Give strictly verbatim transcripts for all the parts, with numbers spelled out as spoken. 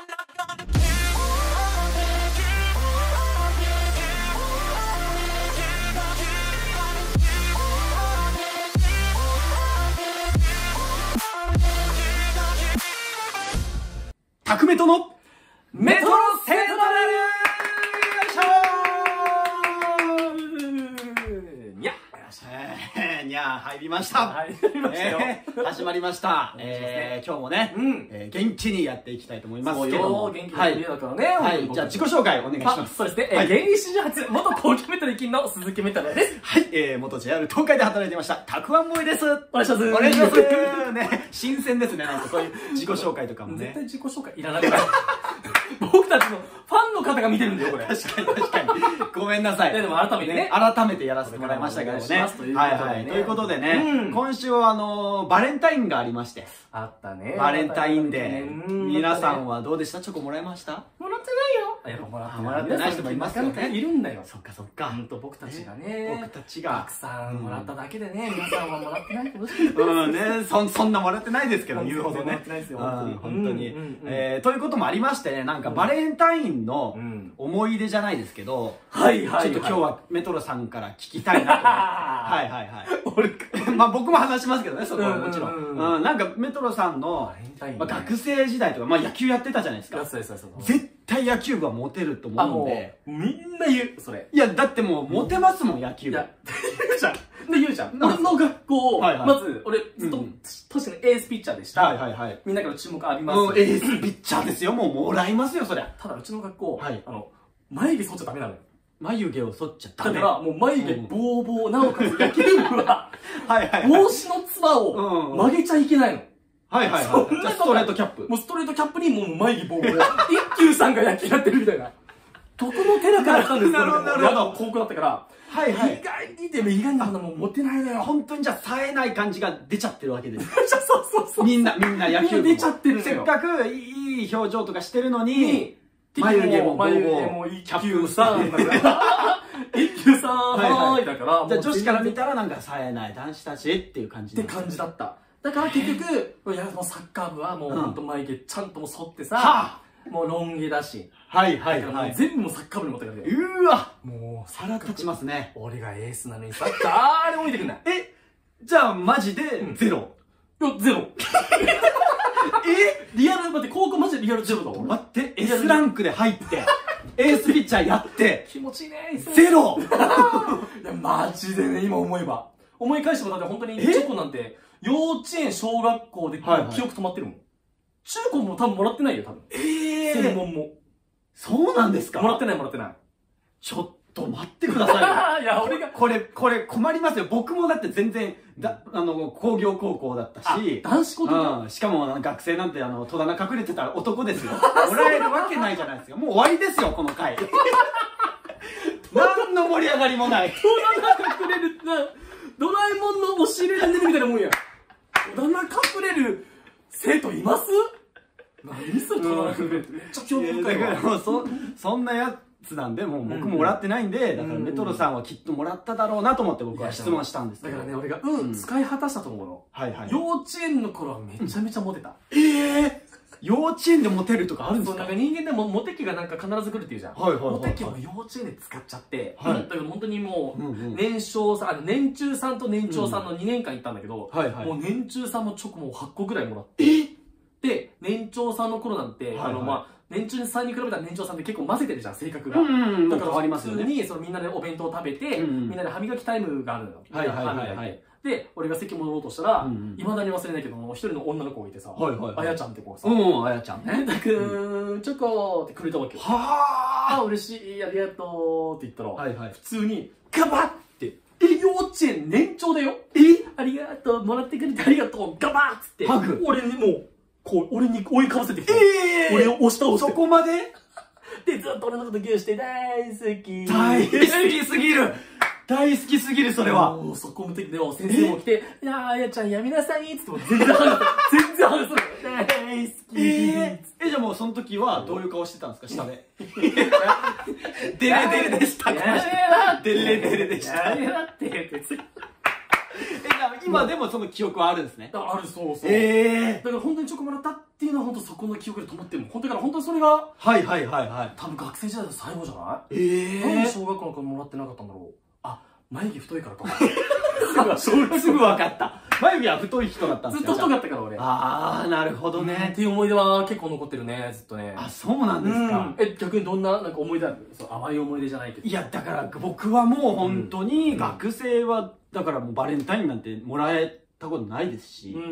タクメトのメトロセートダルにゃにゃ入りました。 入りましたよ。 始まりました。えー、今日もね、えー、元気にやっていきたいと思いますけども。 元気な家だからね。 はい。じゃあ自己紹介お願いします。 そうですね。えー、芸人史上初、元東京メトロ金の鈴木メトロです。 はい。えー、元 ジェイアール 東海で働いてました、たくあんボーイです。お願いします。 お願いします。ね、新鮮ですね。なんかそういう自己紹介とかもね。 絶対自己紹介いらないから。僕たちのファンの方が見てるんだよ、これ。 確かに確かに。ごめんなさい。 でも改めてね。 改めてやらせてもらいましたけどね。はいはい。ということでね、今週はあの、バレンタインがありまして。 あったね。 バレンタインデー。皆さんはどうでした？チョコもらいました？ もらってないよ。やっぱもらってない人もいますよね。いるんだよ。 そっかそっか。 ほんと僕たちがね。 僕たちが。 たくさんもらっただけでね、皆さんはもらってないかもしれない。 うんね、そ、そんなもらってないですけど、言うほどね。 もらってないですよ、本当に。えー、ということもありましてね、なんかバレンタインの思い出じゃないですけど、 はいはい。 ちょっと今日はメトロさんから聞きたいなと思って。はいはいはい。俺、まあ僕も話しますけどね、そこはもちろん。うん、なんかメトロさんの学生時代とか、まあ野球やってたじゃないですか。絶対野球部はモテると思うんで。 みんな言う、それ。 いや、だってもうモテますもん、野球部。 いや、言うじゃん。で、言うじゃん。俺の学校、まず、俺、ずっと、確かにエースピッチャーでした。はいはいはい。みんなから注目浴びます。 エースピッチャーですよ、もうもらいますよ、そりゃ。 ただ、うちの学校、あの、眉毛剃っちゃダメなのよ。 眉毛を剃っちゃダメ。 だから、もう眉毛ボーボー、なおかつ野球部は、帽子のつばを曲げちゃいけないの。 はいはいはい。じゃあストレートキャップ。 もうストレートキャップにもう眉毛ボーボー。一休さんが野球やってるみたいな。どこの寺から来たんですか？なるほどなるほど。高校だったから。はいはい。意外にでも意外にもうモテないのよ。 本当にじゃあ冴えない感じが出ちゃってるわけです。 そうそうそう。 みんな、みんな野球部。 出ちゃってるのよ。 せっかくいい表情とかしてるのに、眉毛も眉毛も一休さんだから。一休さんはーいだから。 じゃあ女子から見たらなんか冴えない男子たちっていう感じ。 って感じだった。だから結局、いやもうサッカー部はもうほんと眉毛ちゃんともう剃ってさ、もうロン毛だし。はいはいはい。全部もうサッカー部に持ってかれて。 うーわもう腹立ちますね。 俺がエースなのにさ、誰も置いてくんない。 えじゃあマジでゼロ？ いや、ゼロ。えリアル、待って、高校マジでリアルゼロだ。 待って、エス ランクで入って、エースピッチャーやって、 気持ちいいね、 ゼロいや、マジでね、今思えば。思い返してもだって本当にチョコなんて、幼稚園、小学校で記憶止まってるもん。中高も多分もらってないよ、多分。ええ専門も。 そうなんですか？ もらってないもらってない。 ちょっと待ってくださいよ。 いや、俺が。 これ、これ困りますよ。僕もだって全然、だ、あの、工業高校だったし。 男子校とか。 しかも学生なんて、あの、戸棚隠れてた男ですよ。もらえるわけないじゃないですか。もう終わりですよ、この回。何の盛り上がりもない。 戸棚隠れる、ドラえもんの押し入れに出るみたいなもんや。戸棚隠れる生徒います？何それ戸棚隠れるってめっちゃ興味深いわ。 だからもうそ、そんなやつなんで、もう僕ももらってないんで、だからメトロさんはきっともらっただろうなと思って僕は質問したんですけど。 だからね、俺が、うん、使い果たしたと思うの。はいはい。幼稚園の頃はめちゃめちゃモテた。 ええ幼稚園でモテるとかあるんですか？ なんか人間でもモテ期がなんか必ず来るっていうじゃん。はいはいはい。モテ期を幼稚園で使っちゃって、はい。だから本当にもう、年少さん、あの、年中さんと年長さんのにねんかん行ったんだけど、はいはい。もう年中さんもチョコもはっこぐらいもらって。えで、年長さんの頃なんて、あの、まあ、年中さんに比べたら年長さんって結構混ぜてるじゃん、性格が。だから普通に、そのみんなでお弁当を食べて、みんなで歯磨きタイムがあるのよ。はいはいはい。で、俺が席戻ろうとしたら、いまだに忘れないけども、一人の女の子がいてさ、あやちゃんって子がさ、うん、あやちゃんね。たくん、チョコってくれたわけよ。はぁ嬉しい、ありがとうって言ったら、普通に、ガバッって、え、幼稚園年長だよ。えありがとう、もらってくれてありがとう、ガバッつって、俺にもう、こう、俺に追いかぶせてきて、俺を押し倒して。そこまでで、ずっと俺のことギューして、大好き。大好きすぎる大好きすぎる、それは。もうそこの時でも先生も来て、いやー、あやちゃんやめなさいっつっても全然話す。全然話す。大好き。え、じゃあもうその時はどういう顔してたんですか、下で。デレデレでした。デレデレでした。やめなって。え、じゃあ今でもその記憶はあるんですね。ある、そうそう。ええ。だから本当にチョコもらったっていうのは本当そこの記憶で止まってるもん。本当だから本当にそれが、 はいはいはいはい。 多分学生時代の最後じゃない？ ええー。 なんで小学校の頃もらってなかったんだろう。あ、眉毛太いからか。 すぐ分かった。眉毛は太い人だったんですよ。ずっと太かったから俺。 ああ、なるほどね。 っていう思い出は結構残ってるね、ずっとね。 あ、そうなんですか。 え、逆にどんななんか思い出ある？そう淡い思い出じゃないけど。 いや、だから僕はもう本当に学生は、だからもうバレンタインなんてもらえたことないですし、うん、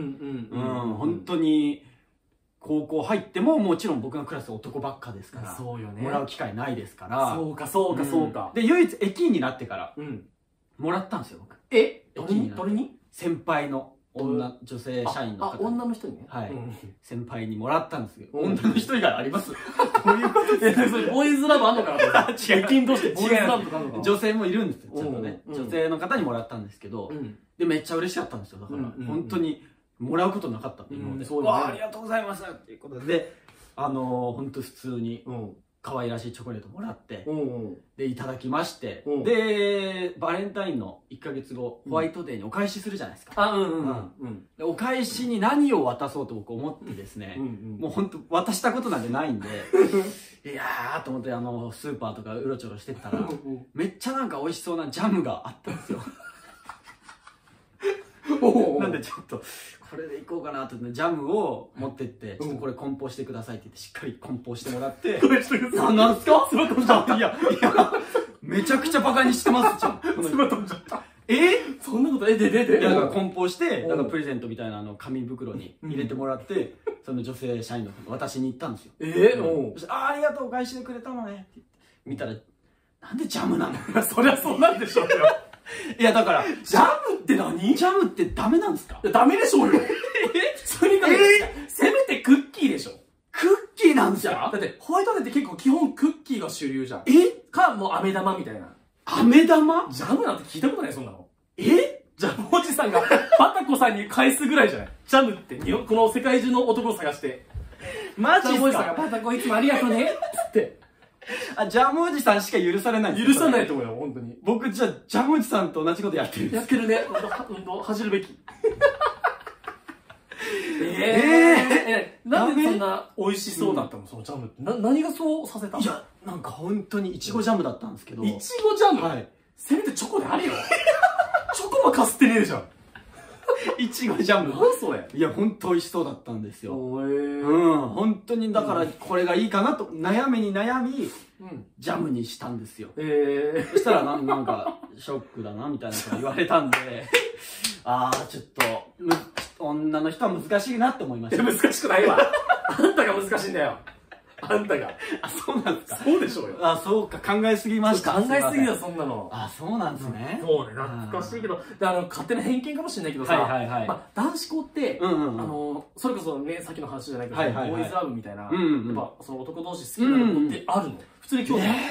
本当に高校入ってももちろん僕のクラス男ばっかですから、そうよね。もらう機会ないですから。 そうか、そうか、そうか。 で、唯一駅員になってから、もらったんですよ、僕。 え？どれに？どれに？ 先輩の女、女性社員の方。 あ、女の人にね。 はい。先輩にもらったんですけど、女の人以外あります？どういうことですか？ それボーイズラブあんのかなと思って。違う。駅員同士でボーイズラブとかあんのかな？ 女性もいるんですよ、ちょっとね。女性の方にもらったんですけど、で、めっちゃ嬉しかったんですよ。だから、本当にもらうことなかったっていうので、わあ、ありがとうございますっていうことで、あの、本当普通に、可愛らしいチョコレートもらって、で、いただきまして、で、バレンタインのいっかげつご、ホワイトデーにお返しするじゃないですか。 あ、うんうんうん。 お返しに何を渡そうと僕思ってですね、もう本当渡したことなんてないんで、いやーと思ってあの、スーパーとかうろちょろしてたら、めっちゃなんか美味しそうなジャムがあったんですよ。なんでちょっと、これでいこうかなとジャムを持ってって、ちょっとこれ梱包してくださいって言って、しっかり梱包してもらって、なんすか？いや、いや、めちゃくちゃバカにしてますじゃん。え？ そんなこと、え、で、で、で。 いや、だから梱包して、なんかプレゼントみたいなの紙袋に入れてもらって、その女性社員の方渡しに行ったんですよ。 え？ そして、あ、ありがとう、お返ししてくれたのねって言って、見たら、なんでジャムなの？ そりゃそうなんでしょうよ。 いや、だから、 ジャムって何？ ジャムってダメなんですか？ いや、ダメでしょうよ。え？普通にダメですか？せめてクッキーでしょ。 クッキーなんですか？ だって、ホワイトデーって結構基本クッキーが主流じゃん。 え？ か、もう飴玉みたいな。 飴玉？ ジャムなんて聞いたことない、そんなの。 え？ ジャムおじさんがパタコさんに返すぐらいじゃない？ジャムって、この世界中の男を探して。 マジっすか？ ジャムおじさんがパタコいつもありがとうねって。 あ、ジャムおじさんしか許されないんですか？許さないと思うよ、本当に。 僕、じゃあ、ジャムおじさんと同じことやってるんです。 やってるね。運動、恥じるべき。ええー、なんでそんな美味しそうだったの、そのジャムって。な、何がそうさせたの？ いや、なんか本当にイチゴジャムだったんですけど。 イチゴジャム？はい。せめてチョコであれよ。チョコもかすってねえじゃん。 いちごジャム。 何それ？ いや、ほんと美味しそうだったんですよ。うん。本当に、だからこれがいいかなと、悩みに悩み、ジャムにしたんですよ。ええ。そしたらな、なんか、ショックだな、みたいなこと言われたんで、ああ、ちょっと、む、女の人は難しいなって思いました。 いや、難しくないわ。あんたが難しいんだよ。あんたが。 あ、そうなんですか。 そうでしょうよ。 あ、そうか、考えすぎました。 考えすぎだ、そんなの。 あ、そうなんですね。 そうね、懐かしいけど、あの、勝手な偏見かもしれないけどさ、はいはいはい。まあ、男子校って、あの、それこそね、さっきの話じゃないけど、ボーイズラブみたいな、やっぱ、その男同士好きな子ってあるの？普通に興味ある。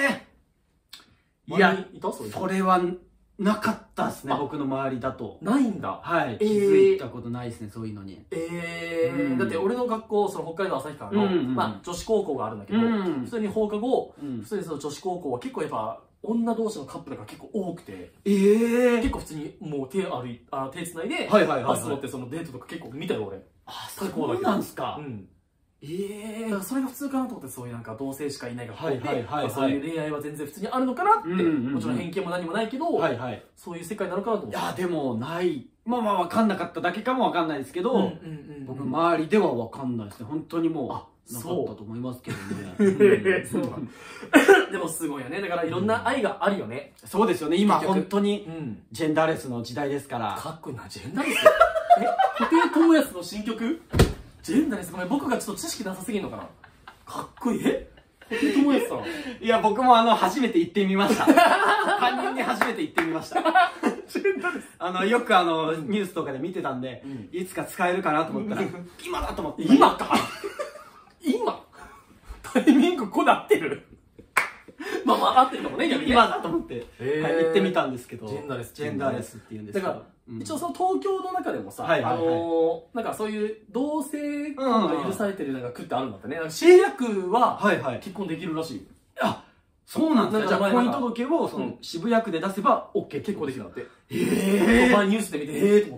いや、それは、なかったっすね、僕の周りだと。 ないんだ。 はい。気づいたことないですね、そういうのに。 ええ。だって俺の学校、その北海道旭川の、まあ女子高校があるんだけど、普通に放課後、普通にその女子高校は結構やっぱ、女同士のカップルが結構多くて、ええ。結構普通にもう手歩い、あ、手繋いで、バス乗ってそのデートとか結構見たよ、俺。 あ、そうなんすか。うん。 ええ。だからそれが普通かなと思って、そういうなんか同性しかいない学校で、そういう恋愛は全然普通にあるのかなって、もちろん偏見も何もないけど、そういう世界なのかなと思って。 いや、でもない。まあまあ分かんなかっただけかも分かんないですけど、僕周りでは分かんないですね。本当にもう、なかったと思いますけどね。 そうなんでもすごいよね。だからいろんな愛があるよね。 そうですよね。今本当にジェンダーレスの時代ですから。 かっこいいな、ジェンダーレス？え、布袋寅泰の新曲？ジェンダーレス、ごめん、僕がちょっと知識なさすぎんのかな。かっこいい。え？布袋寅泰さん。 いや、僕もあの、初めて行ってみました。担任に初めて行ってみました。 ジェンダーレス。 あの、よくあの、ニュースとかで見てたんで、いつか使えるかなと思ったら、今だと思って。 今か今タイミングこだってるまあまあ合ってるかもね、逆に。 今だと思って、行ってみたんですけど。 ジェンダーレス。 ジェンダーレスって言うんですけど。 だから、一応その東京の中でもさ、あの、なんかそういう同性婚が許されてるなんか区ってあるんだってね。渋谷区は結婚できるらしい。 あ、そうなんですね。じゃあ婚姻届をその渋谷区で出せば OK。 結構できるんだって。 へえ。 ニュースで見て、へえと思って。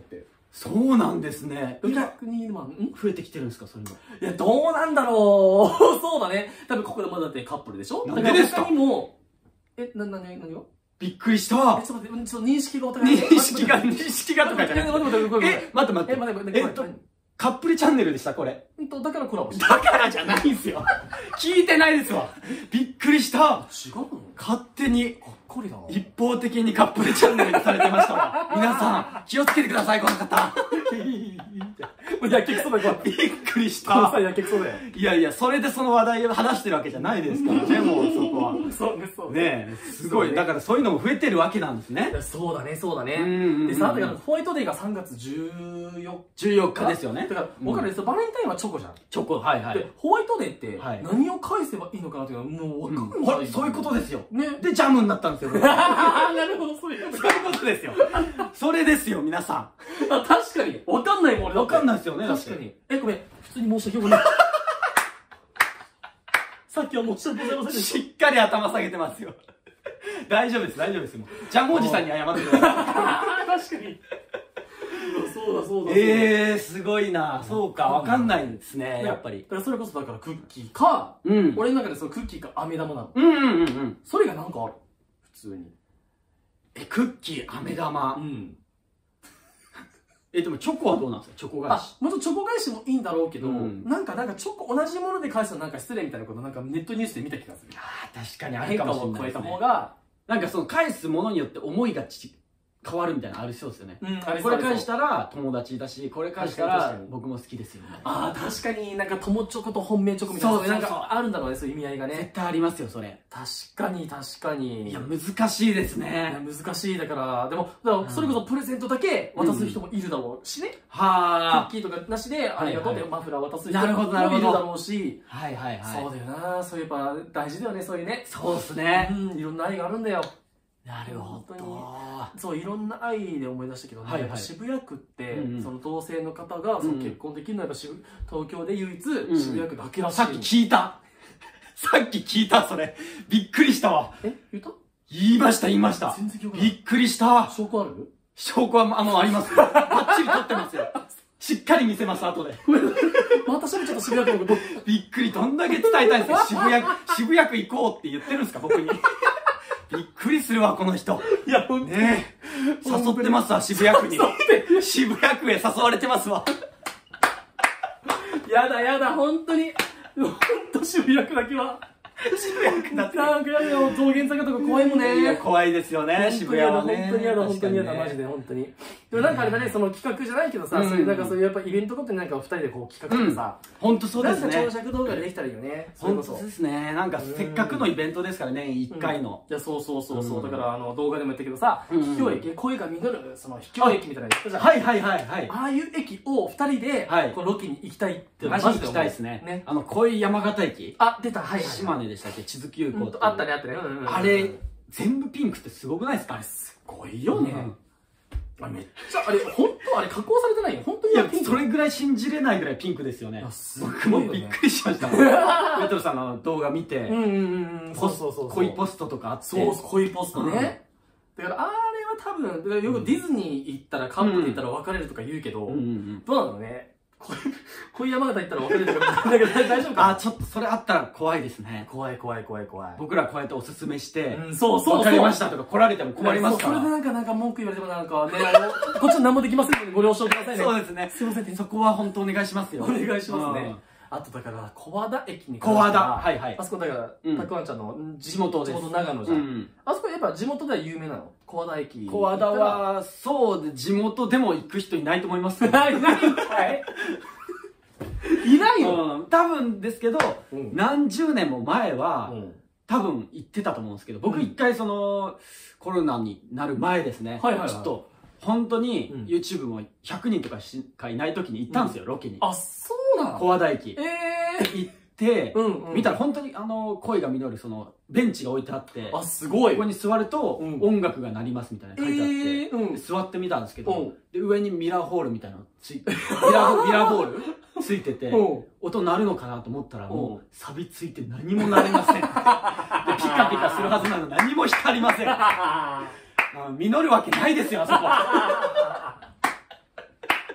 そうなんですね。 逆に今、ん増えてきてるんですか、そういうの。 いや、どうなんだろう。そうだね。多分ここでまだってカップルでしょ。 なんでですか？ 他にも、え、な、な、な、何がびっくりした。 え、ちょっと待って、ちょっと認識がお互い。 認識が、認識がとかじゃない。 え、待って待って、 え、待って待って。 え、待って待って、 えっと、カップルチャンネルでした、これ。 うんと、だからコラボした。 だからじゃないんすよ。聞いてないですわ。びっくりした。 違うの？ 勝手に。 かっこいいな。 一方的にカップルチャンネルにされてましたわ。皆さん、気をつけてください、この方。 もうやけくそだよ、 びっくりしこのた。 際やけくそだよ。 いやいや、それでその話題を話してるわけじゃないですからね、もうそこは。 そうね、そうねえ、すごい。だからそういうのも増えてるわけなんですね。 そうだね、そうだね。 うんうんうんうんでさ、だからホワイトデーがさんがつじゅうよっか。 じゅうよっかですよね。 だから、僕からですバレンタインはチョコじゃん。 チョコ、はいはい。 で、ホワイトデーってはい何を返せばいいのかなっていうのはもうわかんうんない。 あれそういうことですよ。 ね。 で、ジャムになったんですよ。 なるほど、そういうこと。 そういうことですよ。それですよ、皆さん。 あ、確かに。わかんないもん、俺だって。 わかんないですよね、 確かに。え、ごめん。普通に申し訳ごめん。さっきは申し訳ございませんでした。 しっかり頭下げてますよ。大丈夫です、大丈夫です。もうジャムおじさんに謝ってください。 確かに。そうだそうだ。 ええー、すごいな。そうか、わかんないですね、やっぱり。 だからそれこそだからクッキーか、うん、俺の中でそのクッキーか飴玉なの。 うんうんうんうん。 それがなんかある。普通に。 え、クッキー、飴玉。うん。え、でもチョコはどうなんですか？チョコ返し。 あ、もちろんチョコ返しもいいんだろうけど、うん、なんかなんかチョコ同じもので返すのなんか失礼みたいなことなんかネットニュースで見た気がする。 ああ、確かにあるかもしれないですね。 変化を加えた方が、 なんかその返すものによって思いがち変わるみたいなのありそうですよね。 うん、 これ返したら友達だし、これ返したら僕も好きですよね。 ああ、確かになんか友チョコと本命チョコみたいな。そうなんかあるんだろうね、そういう意味合いがね。 絶対ありますよ、それ。 確かに確かに。 いや、難しいですね。 難しい。だから、でも、だからそれこそプレゼントだけ渡す人もいるだろうしね。 はあ。クッキーとかなしで、ありがとうってマフラー渡す人もいるだろうし。 はいはいはい。 そうだよな。そういえば大事だよね、そういうね。 そうですね。 うん、いろんな愛があるんだよ。 なるほど。 そう、いろんな愛で思い出したけどね、渋谷区って、その同性の方が結婚できるのは東京で唯一渋谷区だけらしい。 さっき聞いた。さっき聞いた、それ。びっくりしたわ。 え、言った言いました、言いました。 全然記憶ない。 びっくりした。 証拠ある？ 証拠は、あの、あります。バッチリ撮ってますよ。しっかり見せます、後で。 また喋っちゃった、渋谷区のこと。 びっくり、どんだけ伝えたいんですか？渋谷、渋谷区行こうって言ってるんですか、僕に。びっくりするわ、この人。 いや、ほんとねえ。誘ってますわ、渋谷区に。渋谷区へ誘われてますわ。 やだやだ、ほんとに。ほんと渋谷区だけは。渋谷区だって。なんかやだよ、道玄坂とか怖いもんね。 いや、怖いですよね、渋谷はね。 本当にやだ、本当にやだ、マジで、本当に。でもなんかあれだね、その企画じゃないけどさ、そういうなんかそういうやっぱイベントとかってなんか二人でこう企画とかさ、 本当そうですね。 なんか長尺動画でできたらいいよね。 本当ですね。なんかせっかくのイベントですからね、一回の。 いや、そうそうそうそう。だからあの動画でも言ったけどさ、秘境駅、声が実る、その秘境駅みたいなの言ったじゃん。 はいはいはいはい。 ああいう駅を二人で、こうロケに行きたいってマジで行きたいですね。あの、小井山形駅。 あ、出た、はい。 島根でしたっけ？千鶴急行。 あったね、あったね。 あれ、全部ピンクってすごくないですか？ あれすごいよね。あれめっちゃ、あれ、本当あれ加工されてないよ。本当に。 いや、それぐらい信じれないぐらいピンクですよね。僕もびっくりしました。メトロさんの動画見て、 うんうんうん。そうそうそう。 恋ポストとかあって。 そう、恋ポストね。だから、あれは多分、よくディズニー行ったら、カップル行ったら別れるとか言うけど、どうなんだろうね。恋山形行ったら別れるとか、だけど大丈夫か？ あ、ちょっとそれあったら怖いですね。 怖い怖い怖い怖い。 僕らこうやっておすすめして、 そうそう。 わかりましたとか来られても困りますから。 それでなんかなんか文句言われてもなんかね、こっちは何もできませんのでご了承くださいね。 そうですね。 すいません。 そこは本当お願いしますよ。 お願いしますね。あとだから、小和田駅に小和田。はいはい。 あそこだから、たくあんちゃんの地元です。 地元長野じゃん。あそこやっぱ地元では有名なの？小和田駅。 小和田は、そうで、地元でも行く人いないと思います。 いないんかい？いないよ。 多分ですけど、何十年も前は、多分行ってたと思うんですけど、僕一回その、コロナになる前ですね。ちょっと、本当に YouTube もひゃくにんとかしかいない時に行ったんですよ、ロケに。 あ、そうなの？ 小和田駅。 ええ。 行って、見たら本当にあの、恋が実るその、ベンチが置いてあって、 あ、すごい。 ここに座ると音楽が鳴りますみたいな書いてあって、座ってみたんですけど、で、上にミラーホールみたいなのついて、ミラー、ミラーボールついてて、音鳴るのかなと思ったらもう、錆びついて何も鳴りません。で、ピカピカするはずなのに何も光りません。実るわけないですよ、あそこ。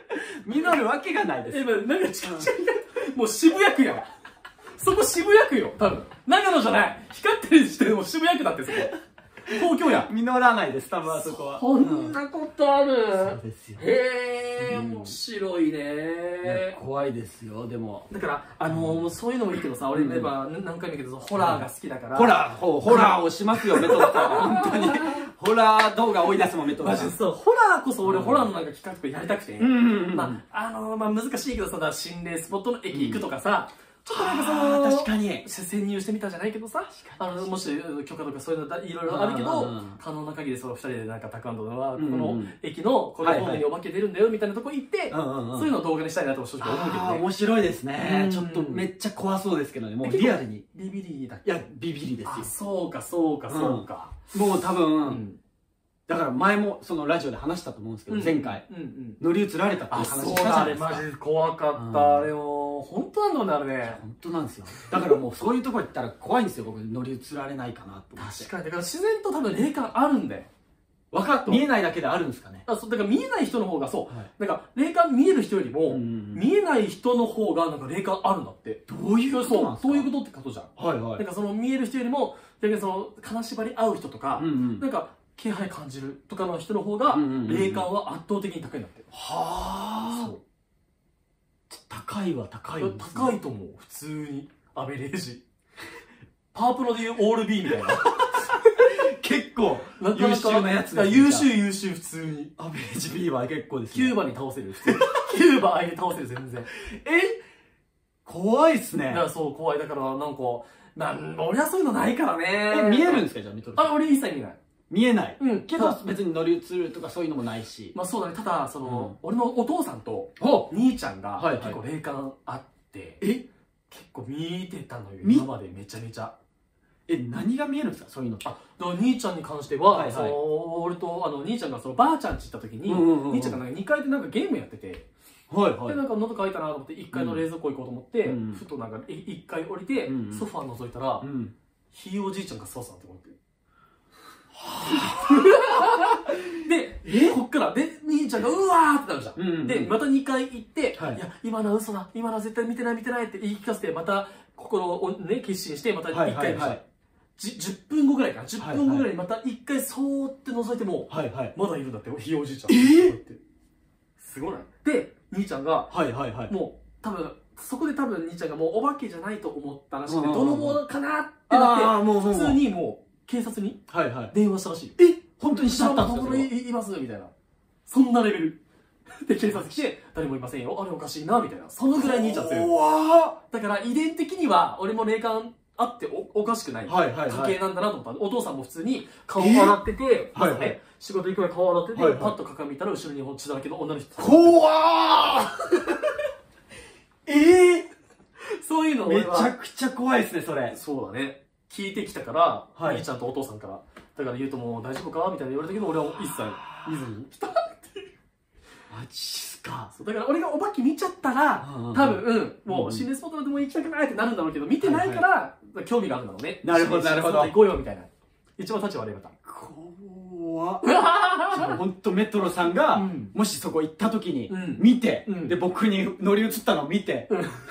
実るわけがないです。 え、なんかちっちゃい、もう渋谷区やん。そこ渋谷区よ、多分。長野じゃない。光ってるしても渋谷区だってそこ。東京や。 実らないです、多分あそこは。 こんなことある。 そうですよ。 へえ、面白いね。 怖いですよ、でも。 だから、あの、そういうのもいいけどさ、俺、やっぱ何回も言うけど、ホラーが好きだから。 ホラー、ホラーをしますよ、メトロさん。本当に。ホラー動画多いですもん、メトロさん。 マジそう、ホラーこそ俺、ホラーのなんか企画とかやりたくて。まあ、あの、まあ難しいけどさ、心霊スポットの駅行くとかさ、ちょっとなんかその、 確かに潜入してみたじゃないけどさ、あの、もし許可とかそういうのいろいろあるけど、可能な限りその二人でなんかタクアンドは、この駅のこのホームにお化け出るんだよみたいなとこ行って、そういうのを動画にしたいなと正直思うけどね。 面白いですね。ちょっとめっちゃ怖そうですけどね、もうリアルに。 ビビリだっけ？いや、ビビリですよ。 あ、そうか、そうか、そうか。 もう多分、だから前もそのラジオで話したと思うんですけど、前回乗り移られたっていう話したじゃないですか。 あ、そうだね、マジ怖かった。あれも本当なんだもんね、あれね。 本当なんですよ。だからもうそういうとこ行ったら怖いんですよ、僕乗り移られないかなと思って。 確かに、だから自然と多分霊感あるんだよ。 わかっ見えないだけであるんですかね。 あ、そう、だから見えない人の方がそう。なんか霊感見える人よりも見えない人の方がなんか霊感あるんだって。 どういうことなんですか？ そういうことってことじゃん。はいはい。なんかその見える人よりも逆にその金縛り合う人とかなんか気配感じるとかの人の方が霊感は圧倒的に高いんだって。はあ。そう。 高いは高い。 高いと思う、普通に。アベレージ。パワープロでいうオール B みたいな。 結構優秀なやつです。 優秀優秀、普通に。 アベレージ B は結構ですね。 キューバに倒せる、普通に。キューバ相手倒せる、全然。 え怖いっすね。 だからそう、怖い。だからなんか、なん俺はそういうのないからね。 え、見えるんですか、じゃあ、見とる。 あ、俺一切見えない。 見えない。うん。けど別に乗り移るとかそういうのもないし。 まあそうだね。ただ、その、俺のお父さんと兄ちゃんが結構霊感あって、え結構見てたのよ、今までめちゃめちゃ。 え、何が見えるんですか、そういうのって。 あ、だから兄ちゃんに関しては、その、俺と、あの、兄ちゃんがその、ばあちゃんち行った時に、兄ちゃんがなんかにかいでなんかゲームやってて、はいはい。で、なんか喉乾いたなと思って、いっかいの冷蔵庫行こうと思って、ふとなんかいっかい降りて、ソファー覗いたら、ひいおじいちゃんが座ってたって思って。で、えこっから、で、兄ちゃんがうわーってなるじゃん。で、またにかい行って、いや、今のは嘘だ、今のは絶対見てない見てないって言い聞かせて、また心をね、決心して、またいっかいじゃん。じゅっぷんごぐらいかな、じゅっぷんごぐらいにまたいっかいそーって覗いても、まだいるんだって、ひいおじいちゃん。えーすごいな。で、兄ちゃんが、もう、多分、そこで多分兄ちゃんがもうお化けじゃないと思ったらしくて、泥棒かなってなって、普通にもう、警察に電話したらしい。え本当にしちゃったんですか？いますみたいな。そんなレベル。で、警察来て、誰もいませんよ。あれおかしいな、みたいな。そのぐらい兄ちゃん強い。だから遺伝的には、俺も霊感あっておかしくない家系なんだなと思った。お父さんも普通に顔洗ってて、仕事行くらい顔洗ってて、パッと鏡見たら後ろに血だらけの女の人。 怖ーええそういうのめちゃくちゃ怖いですね、それ。 そうだね。聞いてきたから、兄ちゃんとお父さんから。だから言うともう大丈夫かみたいな言われたけど、俺は一切見ずに来たっていう。 マジっすか。 だから俺がお化け見ちゃったら、多分、もう心霊スポットなんてもう行きたくないってなるんだろうけど、見てないから、興味があるんだろうね。 なるほど、なるほど。 行こうよみたいな。一番立ち悪い方。 怖っ。ほんとメトロさんが、もしそこ行った時に、見て、で、僕に乗り移ったのを見て、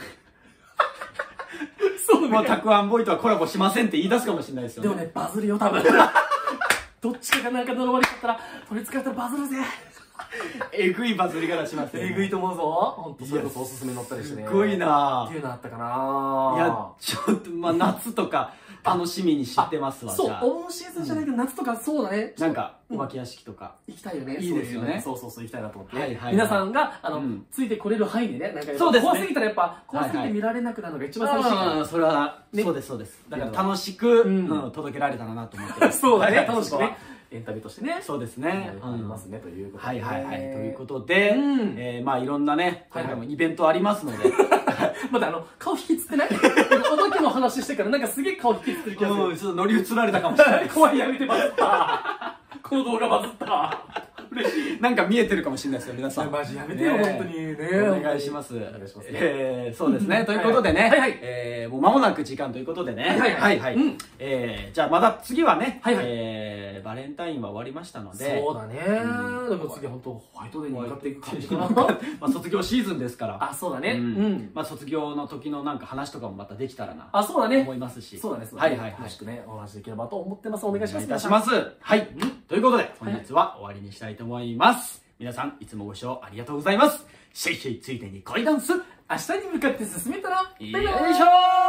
そうね。たくあんボーイとはコラボしませんって言い出すかもしれないですよね。 でもね、バズるよ、多分。どっちかがなんか呪われちゃったら、取り憑かれたらバズるぜ。 えぐいバズり方しますね。 えぐいと思うぞ。ほんと、それこそおすすめ乗ったりしてね。 すごいなぁ。 っていうのあったかないや、ちょっと、まあ、夏とか、楽しみにしてますわ。 そう、お盆シーズンじゃないけど、夏とかそうだね。 なんか、お化け屋敷とか。 行きたいよね。 いいですよね。 そうそうそう、行きたいなと思って。皆さんが、あの、ついてこれる範囲でね、なんか、 そうですね。 怖すぎたらやっぱ、怖すぎて見られなくなるのが一番寂しいから。 それは、そうです、そうです。だから楽しく、届けられたらなと思って。 そうだね、楽しくね。エンタメとしてね。 そうですね。 ありますね、ということで。 はいはいはい。ということで、えまあいろんなね、今回もイベントありますので。 まだあの、顔引きつってないお化けの話してからなんかすげえ顔引きつってる気がする。 ちょっと乗り移られたかもしれない。 怖い、やめて、バズった。この動画バズった。 嬉しい。なんか見えてるかもしれないですよ、皆さん。 マジやめてよ、本当にね。 お願いします。お願いします。えー、そうですね。ということでね、はいはい。えー、もう間もなく時間ということでね。はいはいはい。えー、じゃあまた次はね、えー、バレンタインは終わりましたので。 そうだね。でも次本当ホワイトデーに向かっていく感じかな。 まあ卒業シーズンですから。 あ、そうだね。うん。 まあ卒業の時のなんか話とかもまたできたらな。 あ、そうだね。 思いますし。 そうだね。 はいはいはい。よろしくね、お話できればと思ってます。お願いします。 お願いいたします。はい。ということで、本日は終わりにしたいと思います。皆さん、いつもご視聴ありがとうございます。シェイシェイついでに恋ダンス。 明日に向かって進めたら、 よいしょー。